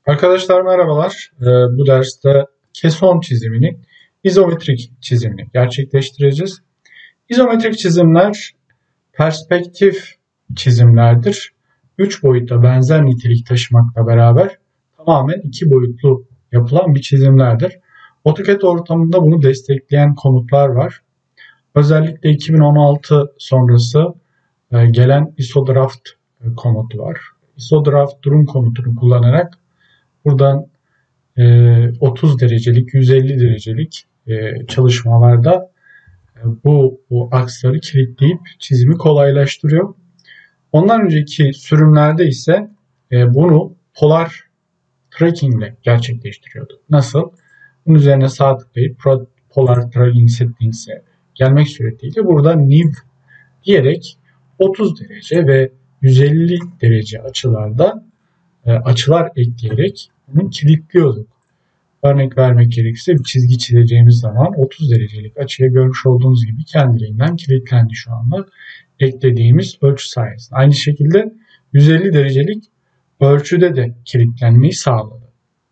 Arkadaşlar merhabalar. Bu derste keson çiziminin izometrik çizimini gerçekleştireceğiz. İzometrik çizimler perspektif çizimlerdir. 3 boyutta benzer nitelik taşımakla beraber tamamen 2 boyutlu yapılan bir çizimlerdir. AutoCAD ortamında bunu destekleyen komutlar var. Özellikle 2016 sonrası gelen IsoDraft komutu var. IsoDraft durum komutunu kullanarak buradan 30 derecelik, 150 derecelik çalışmalarda bu aksları kilitleyip çizimi kolaylaştırıyor. Ondan önceki sürümlerde ise bunu polar tracking ile gerçekleştiriyordu. Nasıl? Bunun üzerine sağ tıklayıp polar tracking settings'e gelmek suretiyle burada new diyerek 30 derece ve 150 derece açılarda açılar ekleyerek bunu kilitliyorduk. Örnek vermek gerekirse bir çizgi çizeceğimiz zaman 30 derecelik açıya görmüş olduğunuz gibi kendiliğinden kilitlendi şu anda eklediğimiz ölçü sayesinde. Aynı şekilde 150 derecelik ölçüde de kilitlenmeyi sağladı.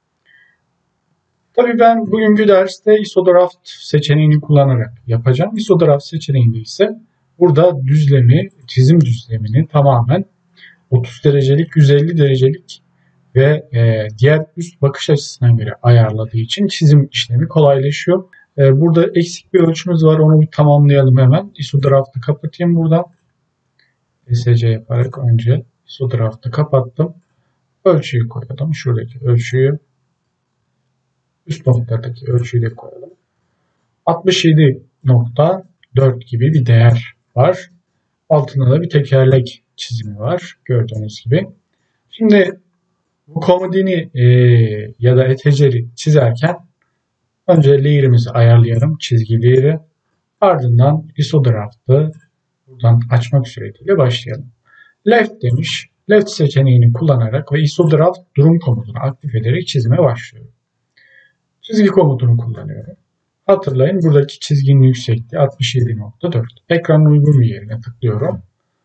Tabii ben bugünkü derste IsoDraft seçeneğini kullanarak yapacağım. IsoDraft seçeneğinde ise burada düzlemi, çizim düzlemini tamamen 30 derecelik, 150 derecelik ve diğer üst bakış açısına göre ayarladığı için çizim işlemi kolaylaşıyor. Burada eksik bir ölçümüz var. Onu bir tamamlayalım hemen. IsoDraft'ı kapatayım buradan. SC yaparak önce IsoDraft'ı kapattım. Ölçüyü koyalım. Şuradaki ölçüyü, üst noktadaki ölçüyü de koyalım. 67.4 gibi bir değer var. Altında da bir tekerlek çizimi var. Gördüğünüz gibi. Şimdi bu komodini ya da eteceri çizerken önce layer'imizi ayarlayalım. Çizgi layer'ı. Ardından IsoDraft'ı buradan açmak suretiyle başlayalım. Left demiş. Left seçeneğini kullanarak ve IsoDraft durum komutunu aktif ederek çizime başlıyorum. Çizgi komutunu kullanıyorum. Hatırlayın buradaki çizginin yüksekliği 67.4. Ekranın uygun bir yerine tıklıyorum.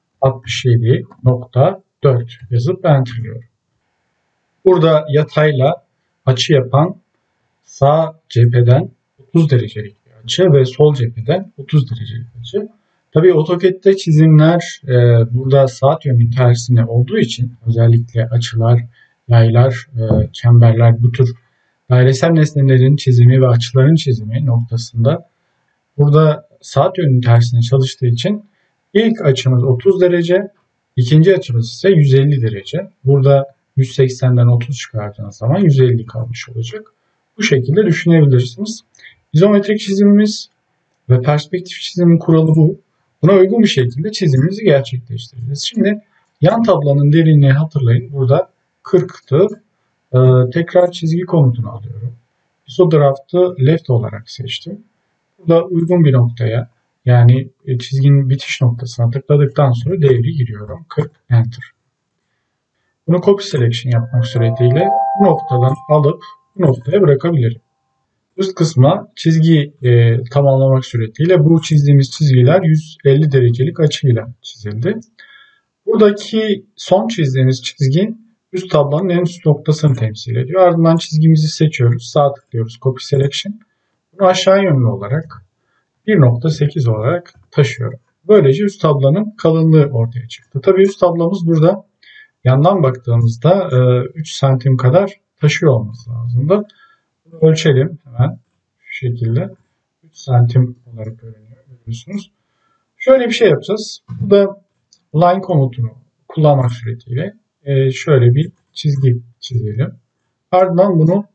67.4 yazıp enter'lıyorum. Burada yatayla açı yapan sağ cepheden 30 derecelik bir açı ve sol cepheden 30 derecelik açı. Tabii AutoCAD'de çizimler burada saat yönünün tersine olduğu için özellikle açılar, yaylar, çemberler bu tür dairesel nesnelerin çizimi ve açıların çizimi noktasında burada saat yönünün tersine çalıştığı için ilk açımız 30 derece, ikinci açımız ise 150 derece. Burada 180'den 30 çıkardığınız zaman 150 kalmış olacak. Bu şekilde düşünebilirsiniz. İzometrik çizimimiz ve perspektif çizimin kuralı bu. Buna uygun bir şekilde çizimimizi gerçekleştireceğiz. Şimdi yan tablonun derinliği hatırlayın. Burada 40'tı. Tekrar çizgi komutunu alıyorum. IsoDraft'ı left olarak seçtim. Burada uygun bir noktaya yani çizginin bitiş noktasına tıkladıktan sonra devri giriyorum. 40 enter. Bunu copy selection yapmak suretiyle bu noktadan alıp bu noktaya bırakabilirim. Üst kısma çizgi tamamlamak suretiyle bu çizdiğimiz çizgiler 150 derecelik açıyla çizildi. Buradaki son çizdiğimiz çizgi üst tablonun en üst noktasını temsil ediyor. Ardından çizgimizi seçiyoruz. Sağ tıklıyoruz copy selection. Bunu aşağı yönlü olarak 1.8 olarak taşıyorum. Böylece üst tablonun kalınlığı ortaya çıktı. Tabii üst tablomuz burada yandan baktığımızda 3 santim kadar taşıyor olması lazım da. Bunu ölçelim hemen şu şekilde. 3 santim olarak görüyorsunuz. Şöyle bir şey yapacağız. Bu da line komutunu kullanmak suretiyle şöyle bir çizgi çizelim. Ardından bunu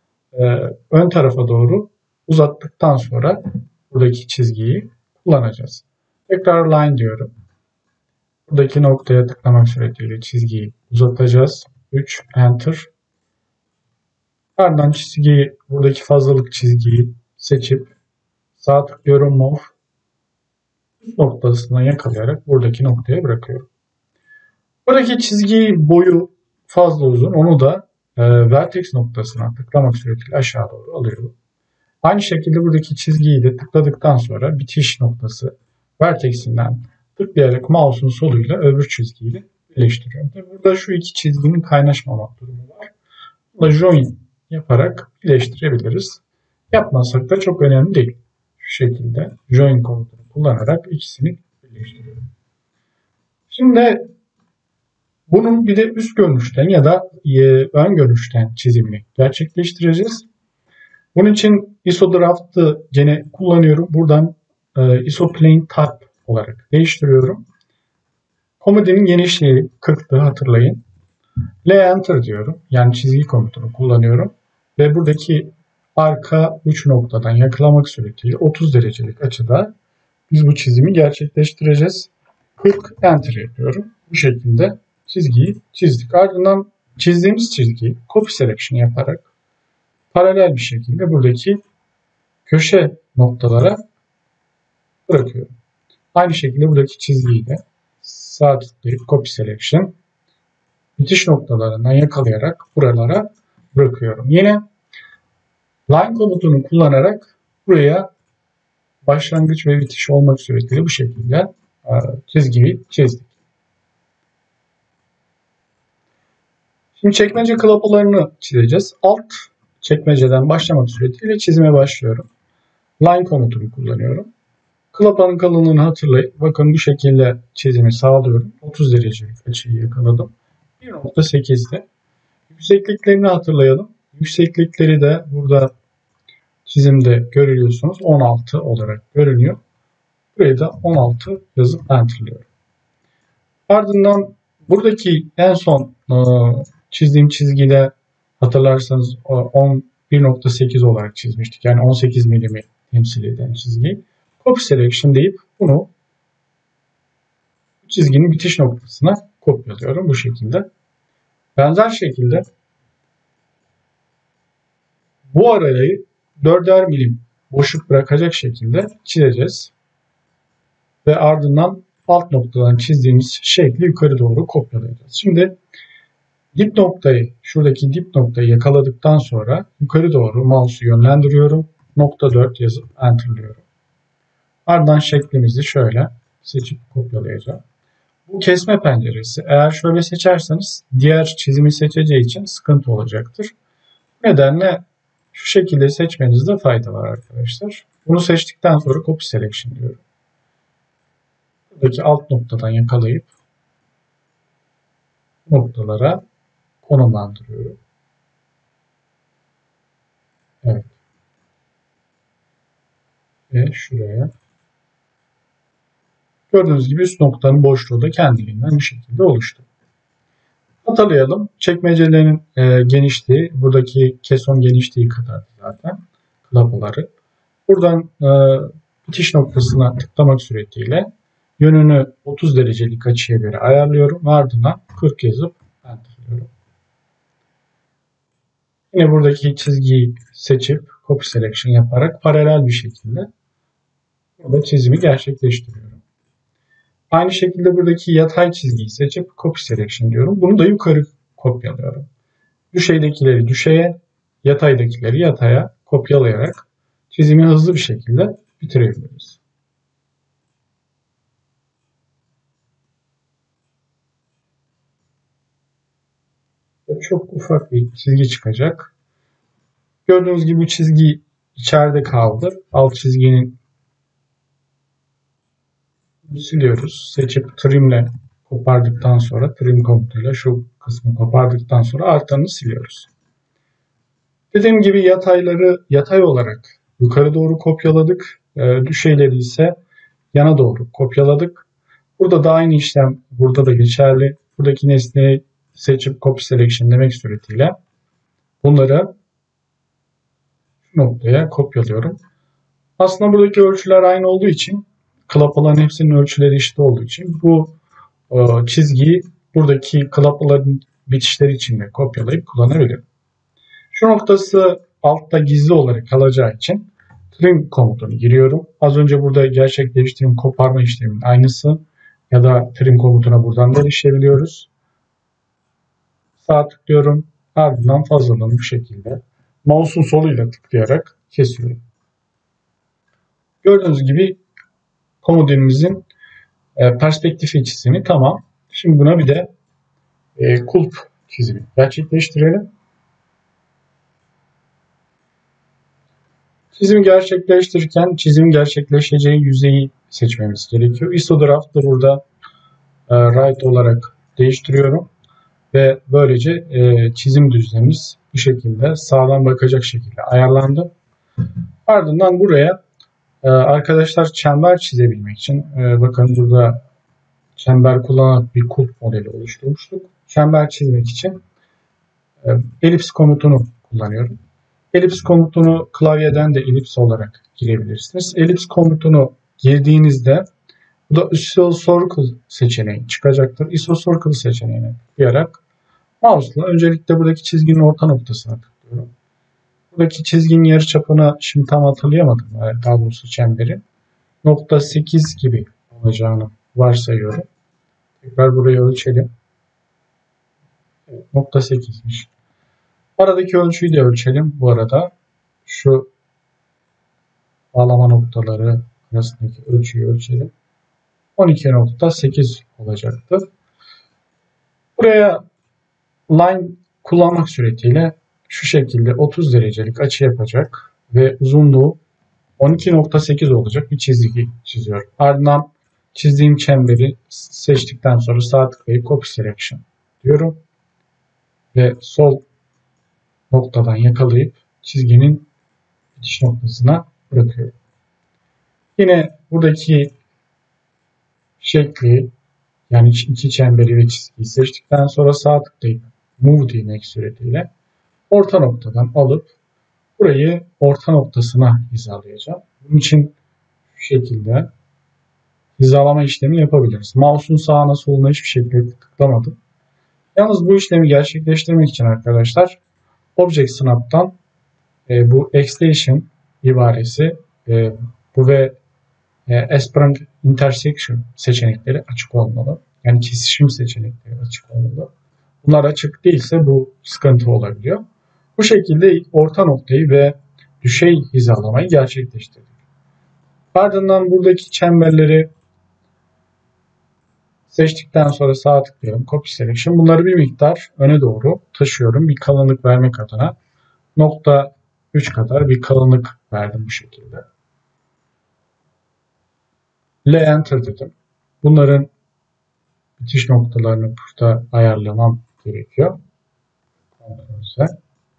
ön tarafa doğru uzattıktan sonra buradaki çizgiyi kullanacağız. Tekrar line diyorum. Buradaki noktaya tıklamak suretiyle çizgiyi uzatacağız. 3 enter. Ardından çizgiyi, buradaki fazlalık çizgiyi seçip sağ tıklıyorum move. Üst noktasına yakalayarak buradaki noktaya bırakıyorum. Buradaki çizgi boyu fazla uzun. Onu da vertex noktasına tıklamak suretiyle aşağı doğru alıyorum. Aynı şekilde buradaki çizgiyi de tıkladıktan sonra bitiş noktası vertexinden tıklayarak mouse'un soluyla öbür çizgiyle birleştiriyorum. Tabii burada şu iki çizginin kaynaşmamak durumu var. Bunu join yaparak birleştirebiliriz. Yapmasak da çok önemli değil. Şu şekilde join komutunu kullanarak ikisini birleştiriyorum. Şimdi bunun bir de üst görünüşten ya da ön görünüşten çizimini gerçekleştireceğiz. Bunun için IsoDraft'ı gene kullanıyorum. Buradan IsoPlane Type olarak değiştiriyorum. Komodinin genişliği 40'tı, hatırlayın. L Enter diyorum. Yani çizgi komutunu kullanıyorum. Ve buradaki arka uç noktadan yakalamak suretiyle 30 derecelik açıda biz bu çizimi gerçekleştireceğiz. 40 Enter yapıyorum. Bu şekilde çizgiyi çizdik. Ardından çizdiğimiz çizgiyi Copy Selection yaparak paralel bir şekilde buradaki köşe noktalara bırakıyorum. Aynı şekilde buradaki çizgiyi de sağ tıklayıp Copy Selection bitiş noktalarından yakalayarak buralara bırakıyorum. Yine Line komutunu kullanarak buraya başlangıç ve bitiş olmak suretiyle bu şekilde çizgiyi çizdik. Şimdi çekmece klapalarını çizeceğiz. Alt çekmeceden başlamak suretiyle çizime başlıyorum. Line komutunu kullanıyorum. Klapanın kalınlığını hatırlayın. Bakın bu şekilde çizimi sağlıyorum. 30 derecelik açıyı yakaladım. 1.8'de. Yüksekliklerini hatırlayalım. Yükseklikleri de burada çizimde görüyorsunuz. 16 olarak görünüyor. Buraya da 16 yazıp enterliyorum. Ardından buradaki en son çizdiğim çizgide hatırlarsanız 1.8 olarak çizmiştik. Yani 18 milimi temsil eden çizgiyi. Copy Selection deyip bunu çizginin bitiş noktasına kopyalıyorum bu şekilde. Benzer şekilde bu arayı 4'er milim boşluk bırakacak şekilde çizeceğiz. Ve ardından alt noktadan çizdiğimiz şekli yukarı doğru kopyalayacağız. Şimdi dip noktayı, şuradaki dip noktayı yakaladıktan sonra yukarı doğru mouse'u yönlendiriyorum. Nokta 4 yazıp enterliyorum. Ardından şeklimizi şöyle seçip kopyalayacağım. Bu kesme penceresi. Eğer şöyle seçerseniz diğer çizimi seçeceği için sıkıntı olacaktır. Bu nedenle şu şekilde seçmenizde fayda var arkadaşlar. Bunu seçtikten sonra Copy Selection diyorum. Buradaki alt noktadan yakalayıp noktalara konumlandırıyorum. Evet. Ve şuraya. Gördüğünüz gibi üst noktanın boşluğu da kendiliğinden bu şekilde oluştu. Hatırlayalım. Çekmecelerin genişliği, buradaki keson genişliği kadar zaten klapaları. Buradan bitiş noktasına tıklamak suretiyle yönünü 30 derecelik açıya göre ayarlıyorum. Ardından 40 yazıp enterliyorum. Yine buradaki çizgiyi seçip Copy Selection yaparak paralel bir şekilde burada çizimi gerçekleştiriyorum. Aynı şekilde buradaki yatay çizgiyi seçip Copy Selection diyorum. Bunu da yukarı kopyalıyorum. Düşeydekileri düşeye, yataydakileri yataya kopyalayarak çizimi hızlı bir şekilde bitirebiliriz. Çok ufak bir çizgi çıkacak. Gördüğünüz gibi bu çizgi içeride kaldı. Alt çizginin siliyoruz. Seçip trim'le kopardıktan sonra trim komutuyla şu kısmı kopardıktan sonra artanı siliyoruz. Dediğim gibi yatayları yatay olarak yukarı doğru kopyaladık. Düşeyleri ise yana doğru kopyaladık. Burada da aynı işlem burada da geçerli. Buradaki nesneyi seçip Copy Selection demek suretiyle bunları şu noktaya kopyalıyorum. Aslında buradaki ölçüler aynı olduğu için klapaların hepsinin ölçüleri eşit olduğu için bu çizgiyi buradaki klapaların bitişleri içinde kopyalayıp kullanabilirim. Şu noktası altta gizli olarak kalacağı için trim komutunu giriyorum. Az önce burada gerçekleştirdiğim koparma işleminin aynısı ya da trim komutuna buradan da erişebiliyoruz. Sağ tıklıyorum. Ardından fazlalığını bu şekilde mouse'un soluyla tıklayarak kesiyorum. Gördüğünüz gibi komodinimizin perspektif çizimi tamam. Şimdi buna bir de kulp çizimi gerçekleştirelim. Çizim gerçekleştirirken çizim gerçekleşeceği yüzeyi seçmemiz gerekiyor. ISO draft'ı burada right olarak değiştiriyorum ve böylece çizim düzlemimiz bu şekilde sağdan bakacak şekilde ayarlandı. Ardından buraya arkadaşlar çember çizebilmek için bakın burada çember kullanarak bir kulp modeli oluşturmuştuk. Çember çizmek için elips komutunu kullanıyorum. Elips komutunu klavyeden de elips olarak girebilirsiniz. Elips komutunu girdiğinizde bu da ISO Circle seçeneği çıkacaktır. ISO Circle seçeneğine tıklayarak mouse'la öncelikle buradaki çizginin orta noktasına tıklıyorum. Buradaki çizginin yarıçapını şimdi tam hatırlayamadım. Daha doğrusu çemberi. 0.8 gibi olacağını varsayıyorum. Tekrar burayı ölçelim. 0.8'miş. Aradaki ölçüyü de ölçelim. Bu arada şu bağlama noktaları arasındaki ölçüyü ölçelim. 12.8 olacaktır. Buraya line kullanmak suretiyle şu şekilde 30 derecelik açı yapacak ve uzunluğu 12.8 olacak bir çizgi çiziyorum. Ardından çizdiğim çemberi seçtikten sonra sağ tıklayıp Copy Selection diyorum ve sol noktadan yakalayıp çizginin bitiş noktasına bırakıyorum. Yine buradaki şekli yani iki çemberi ve çizgiyi seçtikten sonra sağ tıklayıp Move demek suretiyle orta noktadan alıp burayı orta noktasına hizalayacağım. Bunun için şu şekilde hizalama işlemi yapabiliriz. Mouse'un sağına soluna hiçbir şekilde tıklamadım. Yalnız bu işlemi gerçekleştirmek için arkadaşlar Object Snap'tan bu Extension ibaresi bu ve Aspirant Intersection seçenekleri açık olmalı. Yani kesişim seçenekleri açık olmalı. Bunlar açık değilse bu sıkıntı olabiliyor. Bu şekilde orta noktayı ve düşey hizalamayı gerçekleştirdik. Ardından buradaki çemberleri seçtikten sonra sağ tıklıyorum. Copy Selection. Bunları bir miktar öne doğru taşıyorum. Bir kalınlık vermek adına 0.3 kadar bir kalınlık verdim bu şekilde. Enter dedim. Bunların bitiş noktalarını burada ayarlamam gerekiyor. Ctrl+Z.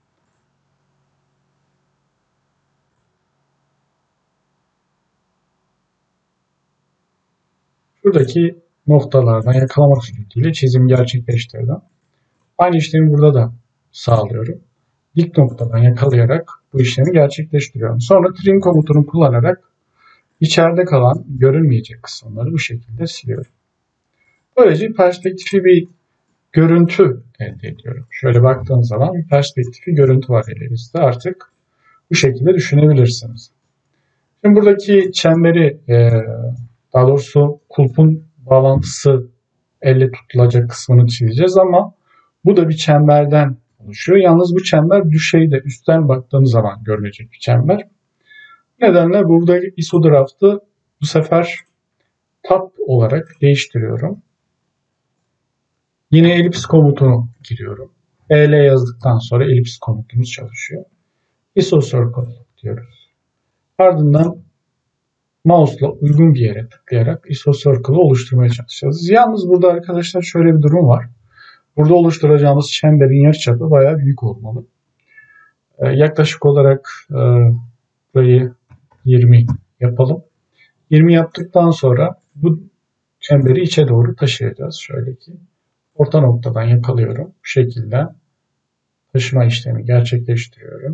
Şuradaki noktalardan yakalamak suretiyle çizim gerçekleştirdim. Aynı işlemi burada da sağlıyorum. Dik noktadan yakalayarak bu işlemi gerçekleştiriyorum. Sonra trim komutunu kullanarak içeride kalan görünmeyecek kısımları bu şekilde siliyorum. Böylece perspektifi bir görüntü elde ediyorum. Şöyle baktığınız zaman bir perspektifi görüntü var elinizde. Artık bu şekilde düşünebilirsiniz. Şimdi buradaki çemberi daha doğrusu kulpun bağlantısı elle tutulacak kısmını çizeceğiz ama bu da bir çemberden oluşuyor. Yalnız bu çember düşeyde üstten baktığınız zaman görülecek bir çember. Bu nedenle burada ISO draft'ı bu sefer tab olarak değiştiriyorum. Yine elips komutunu giriyorum. EL yazdıktan sonra elips komutumuz çalışıyor. ISO Circle diyoruz. Ardından mouse'la uygun bir yere tıklayarak ISO Circle'ı oluşturmaya çalışacağız. Yalnız burada arkadaşlar şöyle bir durum var. Burada oluşturacağımız çemberin yarıçapı bayağı büyük olmalı. Yaklaşık olarak burayı 20 yapalım. 20 yaptıktan sonra bu çemberi içe doğru taşıyacağız. Şöyle ki orta noktadan yakalıyorum. Bu şekilde taşıma işlemi gerçekleştiriyorum.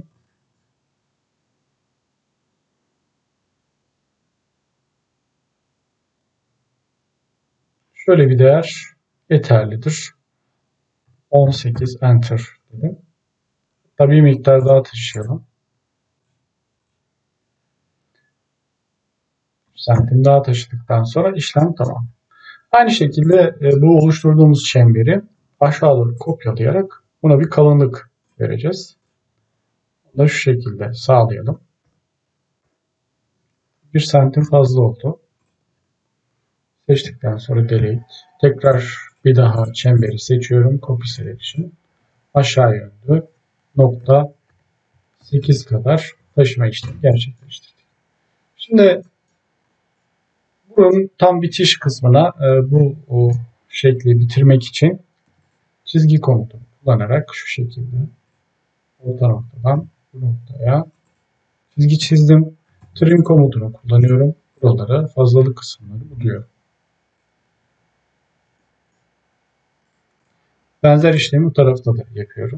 Şöyle bir değer yeterlidir. 18 Enter dedim. Tabii bir miktar daha taşıyalım. Santim daha taşıdıktan sonra işlem tamam. Aynı şekilde bu oluşturduğumuz çemberi aşağı doğru kopyalayarak buna bir kalınlık vereceğiz. Bunu da şu şekilde sağlayalım. 1 santim fazla oldu. Seçtikten sonra delete. Tekrar bir daha çemberi seçiyorum. Copy Selection. Aşağı yönlü 0.8 kadar taşıma işlemi gerçekleştirdik. Şimdi bunun tam bitiş kısmına bu şekli bitirmek için çizgi komutunu kullanarak şu şekilde orta noktadan bu noktaya çizgi çizdim. Trim komutunu kullanıyorum. Buralara fazlalık kısımları buluyorum. Benzer işlemi bu tarafta da yapıyorum.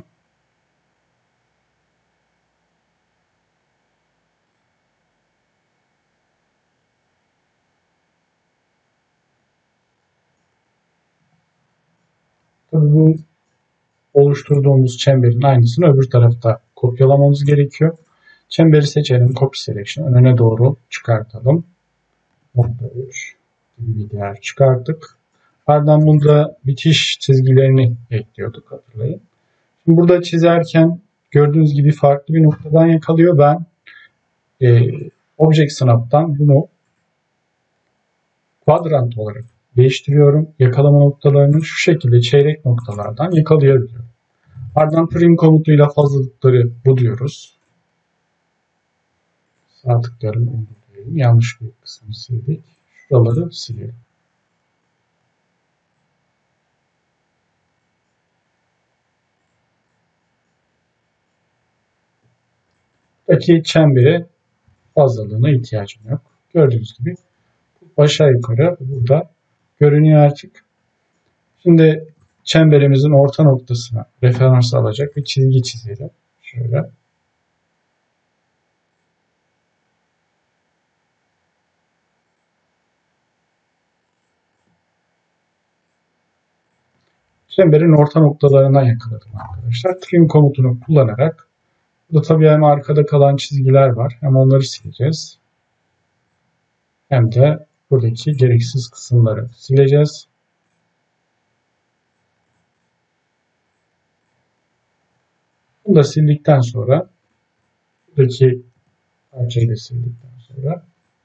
Tabii bu oluşturduğumuz çemberin aynısını öbür tarafta kopyalamamız gerekiyor. Çemberi seçelim. Copy Selection. Önüne doğru çıkartalım. Nokta 3 gibi bir değer çıkarttık. Ardından burada bitiş çizgilerini ekliyorduk, hatırlayın. Şimdi burada çizerken gördüğünüz gibi farklı bir noktadan yakalıyor. Ben Object Snap'tan bunu quadrant olarak değiştiriyorum. Yakalama noktalarını şu şekilde çeyrek noktalardan yakalayabiliyorum. Ardından trim komutuyla fazlalıkları buluyoruz. Sağ tıklayalım, uyguluyorum. Yanlış bir kısmı sildik. Şuraları siliyorum. Buradaki çembere fazlalığına ihtiyacım yok. Gördüğünüz gibi aşağı yukarı burada görünüyor artık. Şimdi çemberimizin orta noktasına referans alacak bir çizgi çizelim. Şöyle. Çemberin orta noktalarından yakaladım arkadaşlar. Trim komutunu kullanarak burada tabii hem arkada kalan çizgiler var. Hem onları sileceğiz. Hem de buradaki gereksiz kısımları sileceğiz. Bunu da sildikten sonra buradaki parçayı da sildikten sonra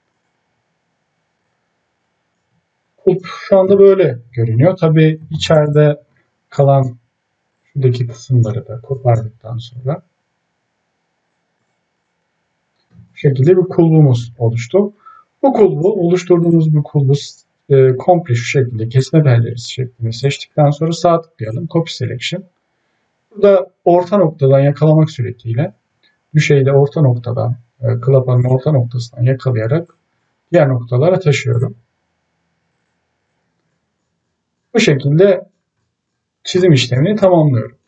kulp şu anda böyle görünüyor. Tabii içeride kalan şuradaki kısımları da kopardıktan sonra bu şekilde bir kulbumuz oluştu. Bu kulbu, oluşturduğumuz bu kulbu komple şu şekilde kesme penceresi şeklinde seçtikten sonra sağ tıklayalım. Copy Selection. Burada orta noktadan yakalamak suretiyle düşeyi de orta noktadan, klapanın orta noktasından yakalayarak diğer noktalara taşıyorum. Bu şekilde çizim işlemini tamamlıyorum.